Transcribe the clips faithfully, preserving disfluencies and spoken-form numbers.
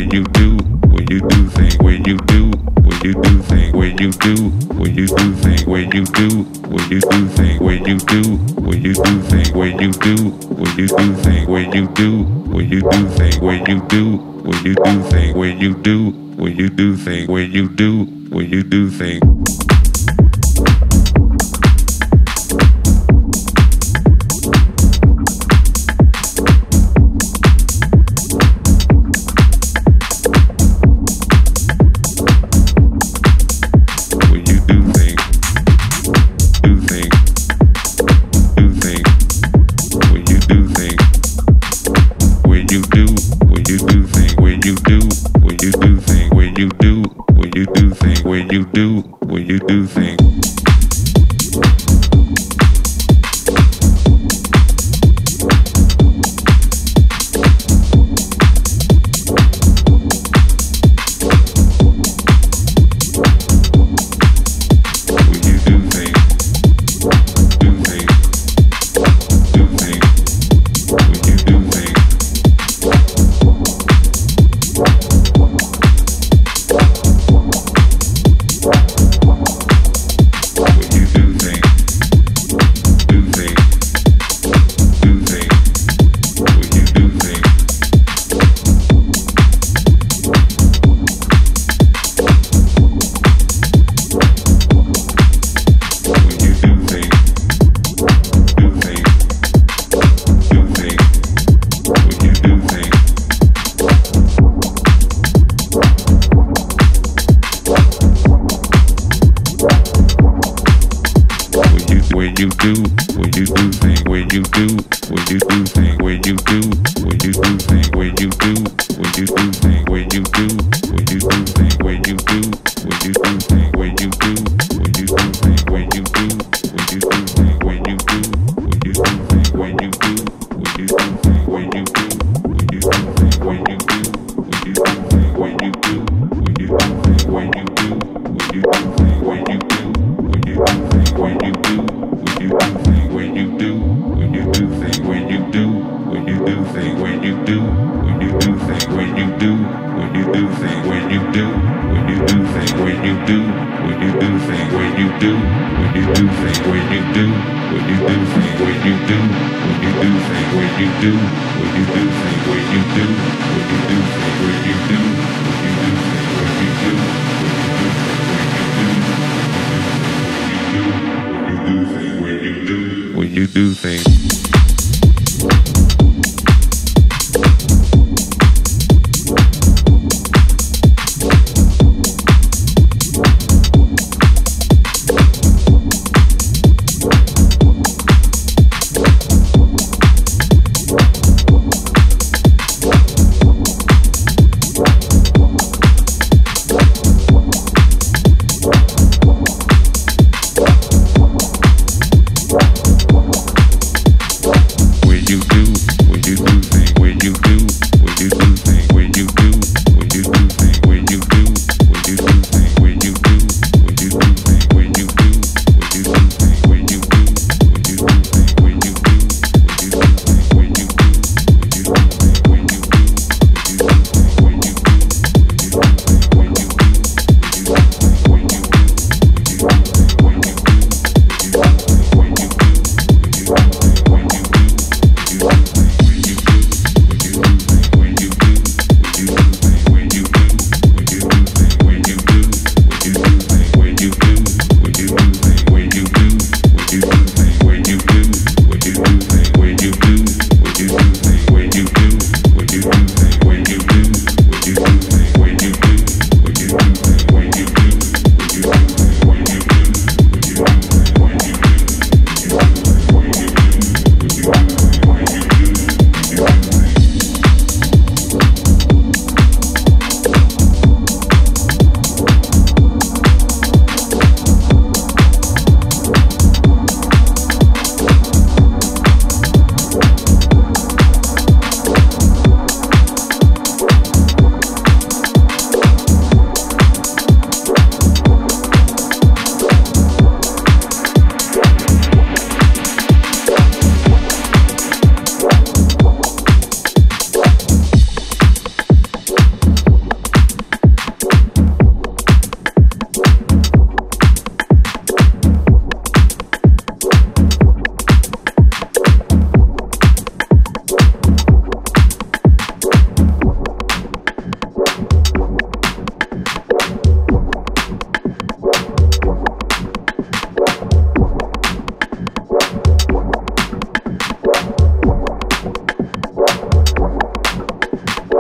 when you do, when you do thing, when you do, when you do thing, when you do, when you do thing, when you do, when you do thing, when you do, when you do thing, when you do, when you do thing, when you do, when you do thing, when you do, when you do thing, when you do, when you do thing, when you do, when you do thing. When you do things.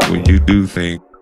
when you do things.